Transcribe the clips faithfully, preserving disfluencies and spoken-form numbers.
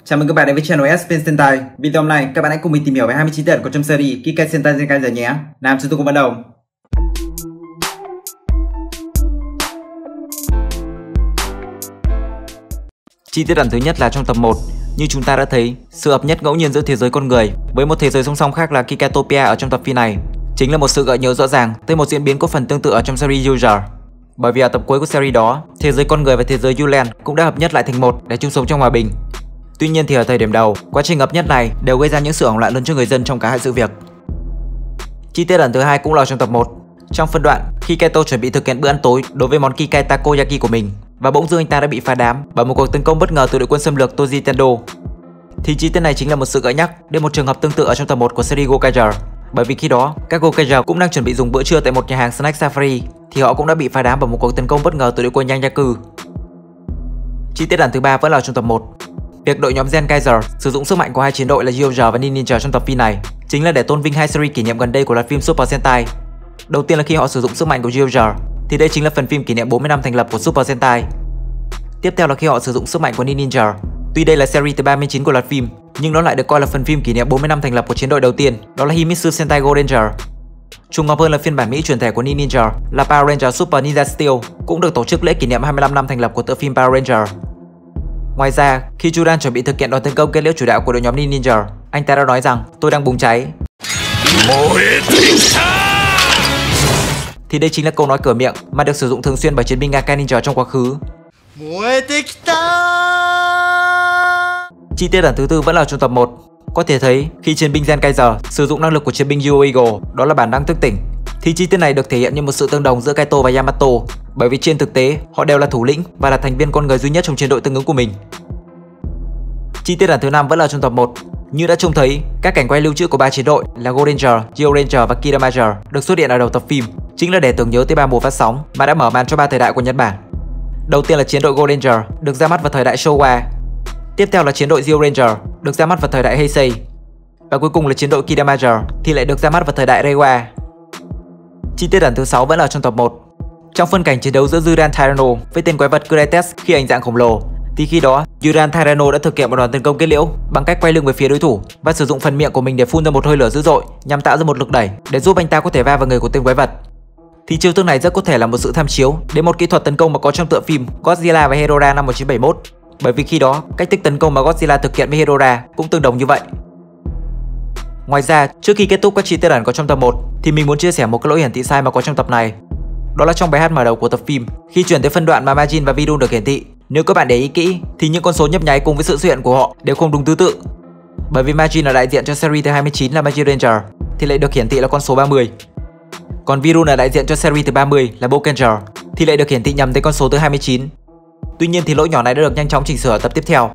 Chào mừng các bạn đến với channel ét pê Sentai. Video hôm nay các bạn hãy cùng mình tìm hiểu về hai mươi chín tên của trong series Kikai Sentai Zenkaiger nhé. Nào chúng tôi cùng bắt đầu. Chi tiết đoạn thứ nhất là trong tập một. Như chúng ta đã thấy, sự hợp nhất ngẫu nhiên giữa thế giới con người với một thế giới song song khác là Kikaitopia ở trong tập phim này chính là một sự gợi nhớ rõ ràng tới một diễn biến có phần tương tự ở trong series User. Bởi vì ở tập cuối của series đó, thế giới con người và thế giới Uland cũng đã hợp nhất lại thành một để chung sống trong hòa bình. Tuy nhiên thì ở thời điểm đầu, quá trình hợp nhất này đều gây ra những sự hoảng loạn lớn cho người dân trong cả hai sự việc. Chi tiết lần thứ hai cũng là trong tập một. Trong phân đoạn, khi Kaito chuẩn bị thực hiện bữa ăn tối đối với món Kikai Takoyaki của mình, và bỗng dưng anh ta đã bị phá đám bởi một cuộc tấn công bất ngờ từ đội quân xâm lược Toji Tendo. Thì chi tiết này chính là một sự gợi nhắc đến một trường hợp tương tự ở trong tập một của series Gokaiger. Bởi vì khi đó, các Gokaiger cũng đang chuẩn bị dùng bữa trưa tại một nhà hàng Snack Safari, thì họ cũng đã bị phá đám bởi một cuộc tấn công bất ngờ từ đội quân Yanyaku. Chi tiết lần thứ ba vẫn là trong tập một. Việc đội nhóm Zenkaiger sử dụng sức mạnh của hai chiến đội là Zyuohger và Ninja trong tập phim này chính là để tôn vinh hai series kỷ niệm gần đây của loạt phim Super Sentai. Đầu tiên là khi họ sử dụng sức mạnh của Zyuohger, thì đây chính là phần phim kỷ niệm bốn mươi năm thành lập của Super Sentai. Tiếp theo là khi họ sử dụng sức mạnh của Ninja. Tuy đây là series thứ ba mươi chín của loạt phim, nhưng nó lại được coi là phần phim kỷ niệm bốn mươi năm thành lập của chiến đội đầu tiên, đó là Himitsu Sentai Go Ranger. Trùng hợp hơn là phiên bản Mỹ chuyển thể của Ninja là Power Ranger Super Ninja Steel cũng được tổ chức lễ kỷ niệm hai mươi lăm năm thành lập của tựa phim Power Ranger. Ngoài ra, khi Juran chuẩn bị thực hiện đòn tấn công kết liễu chủ đạo của đội nhóm Ninja, anh ta đã nói rằng tôi đang bùng cháy. Thì đây chính là câu nói cửa miệng mà được sử dụng thường xuyên bởi chiến binh Gakkai Ninja trong quá khứ. Chi tiết lần thứ tư vẫn là trong tập một. Có thể thấy khi chiến binh Zenkaiger sử dụng năng lực của chiến binh Yue Eagle, đó là bản năng thức tỉnh, thì chi tiết này được thể hiện như một sự tương đồng giữa Kaito và Yamato, bởi vì trên thực tế họ đều là thủ lĩnh và là thành viên con người duy nhất trong chiến đội tương ứng của mình. Chi tiết lần thứ năm vẫn là trong tập một. Như đã trông thấy, các cảnh quay lưu trữ của ba chiến đội là Go Ranger, Geo Ranger và Kidamager được xuất hiện ở đầu tập phim, chính là để tưởng nhớ tới ba mùa phát sóng mà đã mở màn cho ba thời đại của Nhật Bản. Đầu tiên là chiến đội Go Ranger được ra mắt vào thời đại Showa. Tiếp theo là chiến đội Geo Ranger được ra mắt vào thời đại Heisei. Và cuối cùng là chiến đội Kidamager thì lại được ra mắt vào thời đại Reiwa. Chi tiết lần thứ sáu vẫn ở trong tập một. Trong phân cảnh chiến đấu giữa Yuran Tyranno với tên quái vật Kuretes khi ảnh dạng khổng lồ, thì khi đó Yuran Tyranno đã thực hiện một đòn tấn công kết liễu bằng cách quay lưng về phía đối thủ và sử dụng phần miệng của mình để phun ra một hơi lửa dữ dội nhằm tạo ra một lực đẩy để giúp anh ta có thể va vào người của tên quái vật. Thì chiêu thức này rất có thể là một sự tham chiếu đến một kỹ thuật tấn công mà có trong tựa phim Godzilla và Hedorah năm một nghìn chín trăm bảy mươi mốt, bởi vì khi đó cách thức tấn công mà Godzilla thực hiện với Hedorah cũng tương đồng như vậy. Ngoài ra, trước khi kết thúc các chi tiết ẩn có trong tập một thì mình muốn chia sẻ một cái lỗi hiển thị sai mà có trong tập này. Đó là trong bài hát mở đầu của tập phim, khi chuyển tới phân đoạn mà Majin và Vidun được hiển thị, nếu các bạn để ý kỹ thì những con số nhấp nháy cùng với sự xuất hiện của họ đều không đúng thứ tự. Bởi vì Majin là đại diện cho series thứ hai mươi chín là Majin Ranger thì lại được hiển thị là con số ba mươi. Còn Vidun là đại diện cho series thứ ba mươi là Bokenger thì lại được hiển thị nhầm tới con số thứ hai mươi chín. Tuy nhiên thì lỗi nhỏ này đã được nhanh chóng chỉnh sửa ở tập tiếp theo.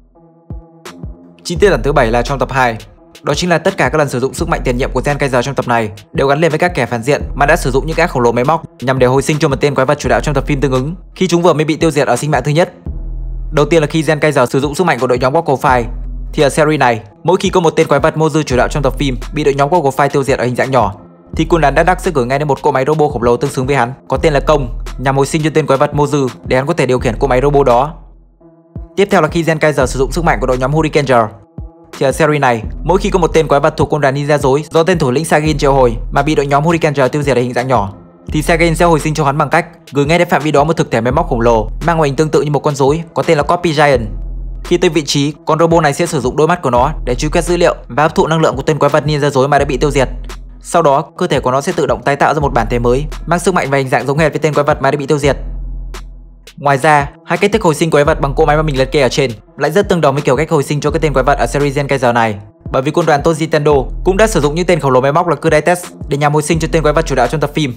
Chi tiết lần thứ bảy là trong tập hai. Đó chính là tất cả các lần sử dụng sức mạnh tiền nhiệm của Zenkaiger trong tập này đều gắn liền với các kẻ phản diện mà đã sử dụng những gã khổng lồ máy móc nhằm để hồi sinh cho một tên quái vật chủ đạo trong tập phim tương ứng khi chúng vừa mới bị tiêu diệt ở sinh mạng thứ nhất. Đầu tiên là khi Zenkaiger sử dụng sức mạnh của đội nhóm Goku Five, thì ở series này, mỗi khi có một tên quái vật Mozu chủ đạo trong tập phim bị đội nhóm Goku Five tiêu diệt ở hình dạng nhỏ, thì quân đoàn Dark sẽ gửi ngay đến một cỗ máy robot khổng lồ tương xứng với hắn có tên là Công nhằm hồi sinh cho tên quái vật Mozu để hắn có thể điều khiển cỗ máy robot đó. Tiếp theo là khi Zenkaiger sử dụng sức mạnh của đội nhóm Hurricaneer. Thì ở series này, mỗi khi có một tên quái vật thuộc quân đoàn ninja rối do tên thủ lĩnh Sagin triệu hồi mà bị đội nhóm Hurricaneer tiêu diệt ở hình dạng nhỏ, thì Sagin sẽ hồi sinh cho hắn bằng cách gửi ngay đến phạm vi đó một thực thể máy móc khổng lồ mang ngoại hình tương tự như một con rối có tên là Copy Giant. Khi tới vị trí, con robot này sẽ sử dụng đôi mắt của nó để truy quét dữ liệu và hấp thụ năng lượng của tên quái vật ninja rối mà đã bị tiêu diệt. Sau đó, cơ thể của nó sẽ tự động tái tạo ra một bản thể mới mang sức mạnh và hình dạng giống hệt với tên quái vật mà đã bị tiêu diệt. Ngoài ra, hai cách thức hồi sinh quái vật bằng cỗ máy mà mình liệt kê ở trên lại rất tương đồng với kiểu cách hồi sinh cho cái tên quái vật ở series Zenkaiger này, bởi vì quân đoàn Toji Tendo cũng đã sử dụng những tên khổng lồ máy móc là Kuretes để nhằm hồi sinh cho tên quái vật chủ đạo trong tập phim.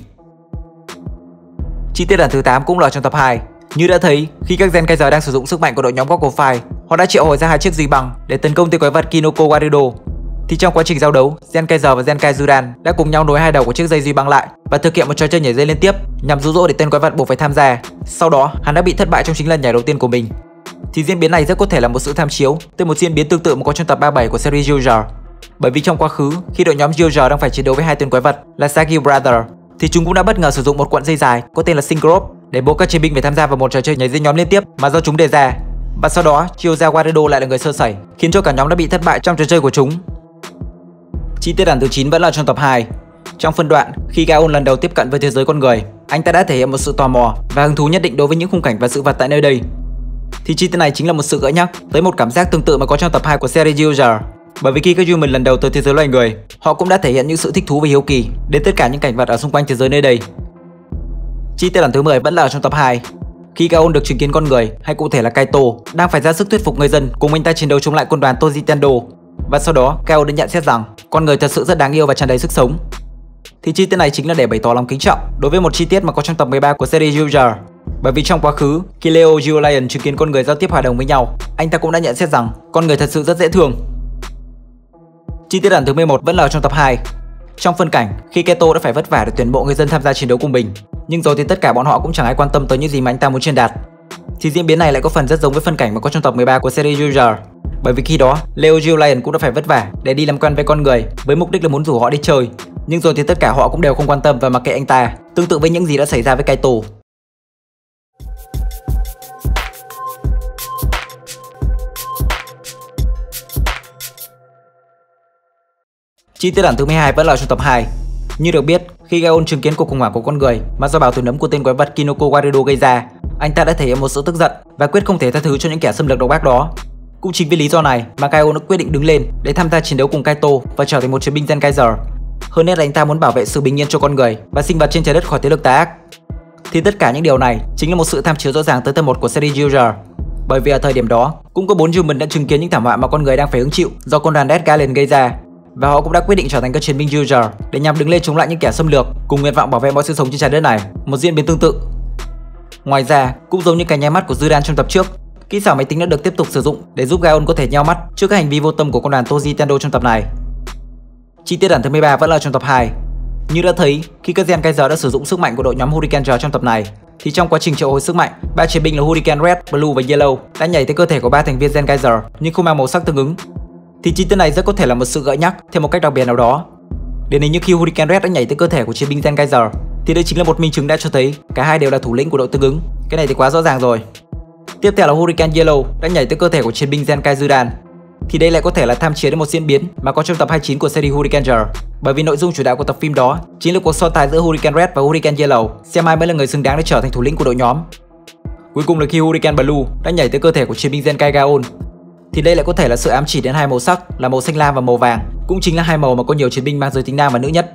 Chi tiết lần thứ tám cũng là trong tập hai. Như đã thấy, khi các Zenkaiger đang sử dụng sức mạnh của đội nhóm Goku Five, họ đã triệu hồi ra hai chiếc duy băng để tấn công tên quái vật Kinoko Warido. Thì trong quá trình giao đấu, Zenkaiger và Zenkai Judan đã cùng nhau nối hai đầu của chiếc dây duy băng lại và thực hiện một trò chơi nhảy dây liên tiếp nhằm dụ dỗ để tên quái vật buộc phải tham gia. Sau đó, hắn đã bị thất bại trong chính lần nhảy đầu tiên của mình. Thì diễn biến này rất có thể là một sự tham chiếu tới một diễn biến tương tự mà có trong tập ba mươi bảy của series User. Bởi vì trong quá khứ, khi đội nhóm User đang phải chiến đấu với hai tên quái vật là Sagi Brother, thì chúng cũng đã bất ngờ sử dụng một cuộn dây dài có tên là Synchro để buộc các chiến binh phải tham gia vào một trò chơi nhảy dây nhóm liên tiếp mà do chúng đề ra. Và sau đó, Chiyoza Waredo lại là người sơ sẩy, khiến cho cả nhóm đã bị thất bại trong trò chơi của chúng. Chi tiết ẩn thứ chín vẫn là trong tập hai. Trong phân đoạn, khi Gaon lần đầu tiếp cận với thế giới con người, anh ta đã thể hiện một sự tò mò và hứng thú nhất định đối với những khung cảnh và sự vật tại nơi đây. Thì chi tiết này chính là một sự gợi nhắc tới một cảm giác tương tự mà có trong tập hai của series Zyuja. Bởi vì khi các human lần đầu tới thế giới loài người, họ cũng đã thể hiện những sự thích thú và hiếu kỳ đến tất cả những cảnh vật ở xung quanh thế giới nơi đây. Chi tiết lần thứ mười vẫn là ở trong tập hai. Khi Gaon được chứng kiến con người, hay cụ thể là Kaito, đang phải ra sức thuyết phục người dân cùng anh ta chiến đấu chống lại quân đoàn Tojitendo. Và sau đó, Gaon đã nhận xét rằng con người thật sự rất đáng yêu và tràn đầy sức sống. Thì chi tiết này chính là để bày tỏ lòng kính trọng đối với một chi tiết mà có trong tập mười ba của series Zyuja. Bởi vì trong quá khứ, khi Leo Giolion chứng kiến con người giao tiếp hòa đồng với nhau, anh ta cũng đã nhận xét rằng con người thật sự rất dễ thương. Chi tiết ẩn thứ mười một vẫn là ở trong tập hai. Trong phân cảnh, khi Kaito đã phải vất vả để tuyển mộ người dân tham gia chiến đấu cùng mình, nhưng rồi thì tất cả bọn họ cũng chẳng ai quan tâm tới những gì mà anh ta muốn truyền đạt. Thì diễn biến này lại có phần rất giống với phân cảnh mà có trong tập mười ba của series Zyuja. Bởi vì khi đó, Leo Giolion cũng đã phải vất vả để đi làm quen với con người với mục đích là muốn rủ họ đi chơi, nhưng rồi thì tất cả họ cũng đều không quan tâm và mặc kệ anh ta, tương tự với những gì đã xảy ra với Kaito. Chi tiết ẩn thứ mười hai vẫn là trong tập hai. Như được biết, khi Gaon chứng kiến cuộc khủng hoảng của con người mà do bào thổi nấm của tên quái vật Kinoko Waredo gây ra, anh ta đã thể hiện một sự tức giận và quyết không thể tha thứ cho những kẻ xâm lược độc ác đó. Cũng chính vì lý do này mà Gaon đã quyết định đứng lên để tham gia chiến đấu cùng Kaito và trở thành một chiến binh Zenkaiser. Hơn hết là anh ta muốn bảo vệ sự bình yên cho con người và sinh vật trên trái đất khỏi thế lực tà ác. Thì tất cả những điều này chính là một sự tham chiếu rõ ràng tới tập một của series Zyuja. Bởi vì ở thời điểm đó, cũng có bốn human đã chứng kiến những thảm họa mà con người đang phải hứng chịu do con đoàn Death Guardian gây ra, và họ cũng đã quyết định trở thành các chiến binh Zyuja để nhằm đứng lên chống lại những kẻ xâm lược cùng nguyện vọng bảo vệ mọi sự sống trên trái đất này. Một diễn biến tương tự. Ngoài ra, cũng giống như cái nháy mắt của Zudan trong tập trước, kỹ xảo máy tính đã được tiếp tục sử dụng để giúp Gaon có thể nheo mắt trước các hành vi vô tâm của con đoàn Tojitendo trong tập này. Chi tiết ẩn thứ mười ba vẫn là trong tập hai. Như đã thấy, khi các Zenkaiser đã sử dụng sức mạnh của đội nhóm Hurricane trong tập này, thì trong quá trình triệu hồi sức mạnh, ba chiến binh là Hurricane Red, Blue và Yellow đã nhảy tới cơ thể của ba thành viên Zenkaiser nhưng không mang màu sắc tương ứng. Thì chi tiết này rất có thể là một sự gợi nhắc theo một cách đặc biệt nào đó. Điển hình như khi Hurricane Red đã nhảy tới cơ thể của chiến binh Zenkaiser, thì đây chính là một minh chứng đã cho thấy cả hai đều là thủ lĩnh của đội tương ứng. Cái này thì quá rõ ràng rồi. Tiếp theo là Hurricane Yellow đã nhảy tới cơ thể của chiến binh Zenkai Zudan. Thì đây lại có thể là tham chiếu đến một diễn biến mà có trong tập hai mươi chín của series Hurricane, bởi vì nội dung chủ đạo của tập phim đó chính là cuộc so tài giữa Hurricane Red và Hurricane Yellow, xem ai mới là người xứng đáng để trở thành thủ lĩnh của đội nhóm. Cuối cùng là khi Hurricane Blue đã nhảy tới cơ thể của chiến binh Zenkai Gaon. Thì đây lại có thể là sự ám chỉ đến hai màu sắc là màu xanh lam và màu vàng, cũng chính là hai màu mà có nhiều chiến binh mang giới tính nam và nữ nhất.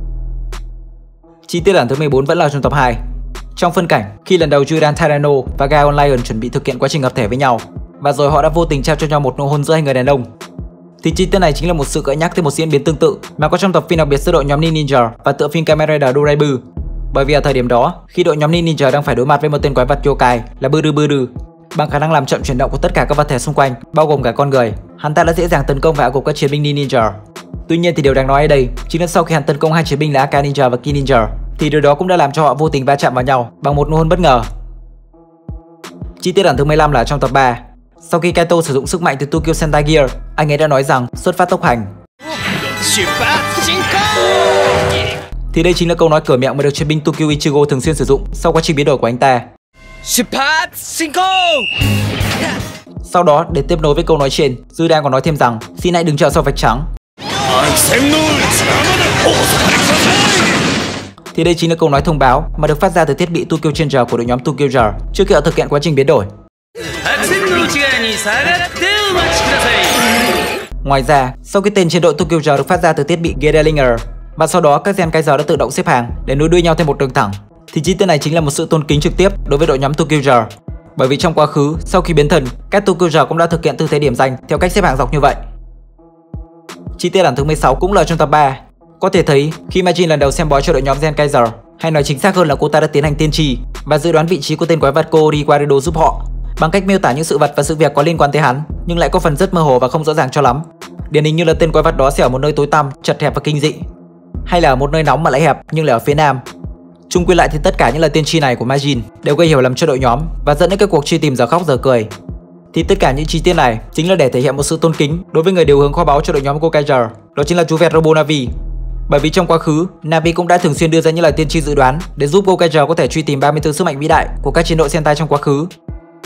Chi tiết ẩn thứ mười bốn vẫn là trong tập hai. Trong phân cảnh, khi lần đầu Judan Tyranno và Gaon Lion chuẩn bị thực hiện quá trình hợp thể với nhau, và rồi họ đã vô tình trao cho nhau một nụ hôn giữa hai người đàn ông. Thì chi tiết này chính là một sự gợi nhắc tới một diễn biến tương tự mà có trong tập phim đặc biệt giữa đội nhóm Ninja và tựa phim Kamen Rider Doraibu. Bởi vì ở thời điểm đó, khi đội nhóm Ninja đang phải đối mặt với một tên quái vật yokai là Buru Buru, bằng khả năng làm chậm chuyển động của tất cả các vật thể xung quanh, bao gồm cả con người, hắn ta đã dễ dàng tấn công và hạ gục các chiến binh Ninja. Tuy nhiên thì điều đáng nói ở đây chính là sau khi hắn tấn công hai chiến binh là Aka Ninja và Ki Ninja, thì điều đó cũng đã làm cho họ vô tình va chạm vào nhau bằng một nụ hôn bất ngờ. Chi tiết ẩn thứ mười lăm là trong tập ba. Sau khi Kaito sử dụng sức mạnh từ Tokyo Sentai Gear, anh ấy đã nói rằng xuất phát tốc hành. Thì đây chính là câu nói cửa miệng mà được chiến binh Tokyo Ichigo thường xuyên sử dụng sau quá trình biến đổi của anh ta. Sau đó, để tiếp nối với câu nói trên, Zudan còn nói thêm rằng xin hãy đừng chờ sau vạch trắng. Thì đây chính là câu nói thông báo mà được phát ra từ thiết bị Tokyo Changer của đội nhóm Tokyo Jar trước khi họ thực hiện quá trình biến đổi. Ngoài ra, sau khi tên chiến đội Tokyo Jar được phát ra từ thiết bị Gedalinger, và sau đó các Zenkaiser đã tự động xếp hàng để nối đuôi nhau theo một đường thẳng, thì chi tiết này chính là một sự tôn kính trực tiếp đối với đội nhóm Tokyo Jar. Bởi vì trong quá khứ, sau khi biến thần, các Tokyo Jar cũng đã thực hiện tư thế điểm danh theo cách xếp hàng dọc như vậy. Chi tiết ẩn thứ mười sáu cũng là trong tập ba. Có thể thấy khi Majin lần đầu xem bói cho đội nhóm Zenkaiser, hay nói chính xác hơn là cô ta đã tiến hành tiên tri và dự đoán vị trí của tên quái vật Koori Waredo giúp họ bằng cách miêu tả những sự vật và sự việc có liên quan tới hắn, nhưng lại có phần rất mơ hồ và không rõ ràng cho lắm. Điển hình như là tên quái vật đó sẽ ở một nơi tối tăm, chật hẹp và kinh dị, hay là ở một nơi nóng mà lại hẹp nhưng lại ở phía nam. Chung quy lại thì tất cả những lời tiên tri này của Majin đều gây hiểu lầm cho đội nhóm và dẫn đến các cuộc truy tìm giờ khóc giờ cười. Thì tất cả những chi tiết này chính là để thể hiện một sự tôn kính đối với người điều hướng kho báu cho đội nhóm Gokaiger, đó chính là chú vẹt Robo Navi. Bởi vì trong quá khứ, Navi cũng đã thường xuyên đưa ra những lời tiên tri dự đoán để giúp Gokaiger có thể truy tìm ba mươi tư sức mạnh vĩ đại của các chiến đội Sentai trong quá khứ.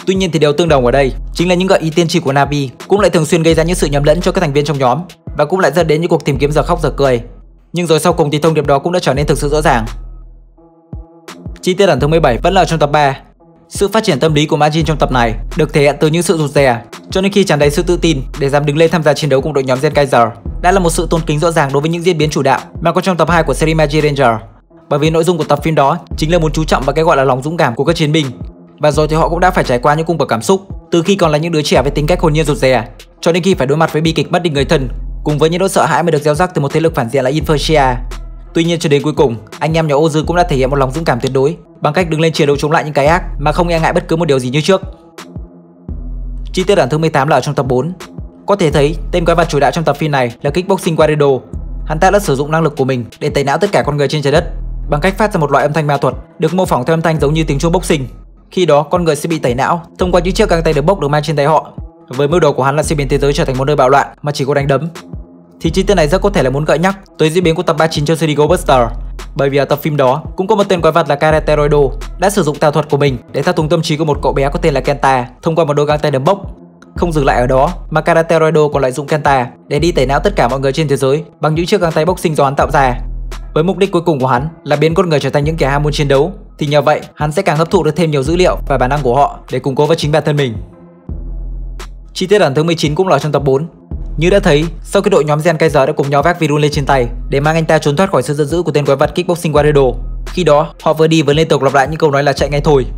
Tuy nhiên thì điều tương đồng ở đây chính là những gợi ý tiên tri của Na'vi cũng lại thường xuyên gây ra những sự nhầm lẫn cho các thành viên trong nhóm và cũng lại dẫn đến những cuộc tìm kiếm giờ khóc giờ cười. Nhưng rồi sau cùng thì thông điệp đó cũng đã trở nên thực sự rõ ràng. Chi tiết ẩn thứ mười bảy vẫn là trong tập ba. Sự phát triển tâm lý của Majin trong tập này được thể hiện từ những sự rụt rè, cho nên khi tràn đầy sự tự tin để dám đứng lên tham gia chiến đấu cùng đội nhóm Zenkaiser đã là một sự tôn kính rõ ràng đối với những diễn biến chủ đạo mà có trong tập hai của series Magi Ranger. Bởi vì nội dung của tập phim đó chính là muốn chú trọng vào cái gọi là lòng dũng cảm của các chiến binh. Và rồi thì họ cũng đã phải trải qua những cung bậc cảm xúc từ khi còn là những đứa trẻ với tính cách hồn nhiên rụt rè, cho đến khi phải đối mặt với bi kịch mất đi người thân, cùng với những nỗi sợ hãi mới được gieo rắc từ một thế lực phản diện là Infertia. Tuy nhiên cho đến cuối cùng, anh em nhà Ozu cũng đã thể hiện một lòng dũng cảm tuyệt đối bằng cách đứng lên chiến đấu chống lại những cái ác mà không e ngại bất cứ một điều gì như trước. Chi tiết ẩn thứ mười tám là ở trong tập bốn. Có thể thấy tên quái vật chủ đạo trong tập phim này là Kickboxing Guerrero. Hắn ta đã sử dụng năng lực của mình để tẩy não tất cả con người trên trái đất bằng cách phát ra một loại âm thanh ma thuật được mô phỏng theo âm thanh giống như tiếng chuông boxing. Khi đó con người sẽ bị tẩy não thông qua những chiếc găng tay được bốc được mang trên tay họ. Với mưu đồ của hắn là sẽ biến thế giới trở thành một nơi bạo loạn mà chỉ có đánh đấm. Thì chi tiết này rất có thể là muốn gợi nhắc tới diễn biến của tập ba mươi chín trong series Ghostbusters, bởi vì ở tập phim đó cũng có một tên quái vật là Karateroido đã sử dụng tà thuật của mình để thao túng tâm trí của một cậu bé có tên là Kenta thông qua một đôi găng tay đấm bốc. Không dừng lại ở đó mà Karateroido còn lại dụng Kenta để đi tẩy não tất cả mọi người trên thế giới bằng những chiếc găng tay boxing do hắn tạo ra. Với mục đích cuối cùng của hắn là biến con người trở thành những kẻ ham muốn chiến đấu, thì nhờ vậy hắn sẽ càng hấp thụ được thêm nhiều dữ liệu và bản năng của họ để củng cố vào chính bản thân mình. Chi tiết ẩn thứ mười chín cũng là trong tập bốn. Như đã thấy, sau khi đội nhóm Zenkaiser đã cùng nhau vác Virun lên trên tay để mang anh ta trốn thoát khỏi sự giận dữ của tên quái vật Kickboxing Guerrero, khi đó họ vừa đi vừa liên tục lặp lại những câu nói là chạy ngay thôi.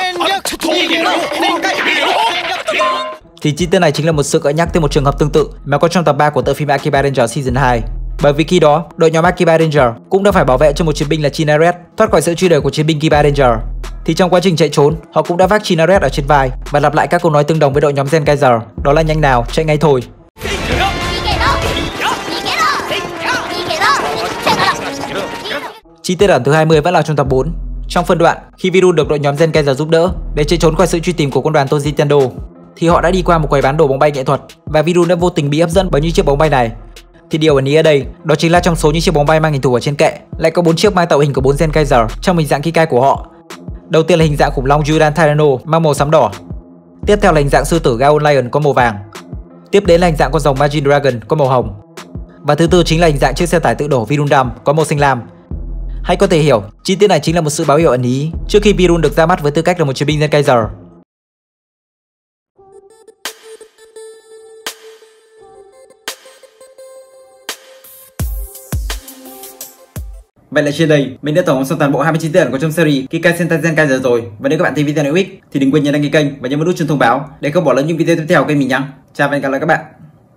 Thì chi tiết này chính là một sự gợi nhắc tới một trường hợp tương tự mà có trong tập ba của tựa phim Akiba Ranger Season hai. Bởi vì khi đó, đội nhóm Akiba Ranger cũng đã phải bảo vệ cho một chiến binh là Chinaret thoát khỏi sự truy đuổi của chiến binh Kiba Ranger. Thì trong quá trình chạy trốn, họ cũng đã vác Chinaret ở trên vai và lặp lại các câu nói tương đồng với đội nhóm Zenkaiser, đó là nhanh nào, chạy ngay thôi. Chi tiết ẩn thứ hai mươi vẫn là trong tập bốn. Trong phân đoạn, khi Virun được đội nhóm Zenkaiser giúp đỡ để chạy trốn khỏi sự truy tìm của quân đoàn Toji Tendo, thì họ đã đi qua một quầy bán đồ bóng bay nghệ thuật và Virun đã vô tình bị hấp dẫn bởi những chiếc bóng bay này. Thì điều ẩn ý ở đây đó chính là trong số những chiếc bóng bay mang hình thù ở trên kệ lại có bốn chiếc mang tạo hình của bốn Zenkaiser trong hình dạng Kikai của họ. Đầu tiên là hình dạng khủng long Judan Tyranno mang màu xám đỏ. Tiếp theo là hình dạng sư tử Gaon Lion có màu vàng. Tiếp đến là hình dạng con rồng Majin Dragon có màu hồng. Và thứ tư chính là hình dạng chiếc xe tải tự đổ Virundam có màu xanh lam. Hay có thể hiểu, chi tiết này chính là một sự báo hiệu ẩn ý trước khi Virun được ra mắt với tư cách là một chiến binh Zenkaiser. Vậy là trên đây, mình đã tổng hợp xong toàn bộ hai mươi chín tiết ẩn có trong series Kikai Sentai Zenkaiser rồi. Và nếu các bạn thấy video này hữu ích thì đừng quên nhấn đăng ký kênh và nhấn vào nút chuông thông báo để không bỏ lỡ những video tiếp theo của kênh mình nhé. Chào và hẹn gặp lại các bạn.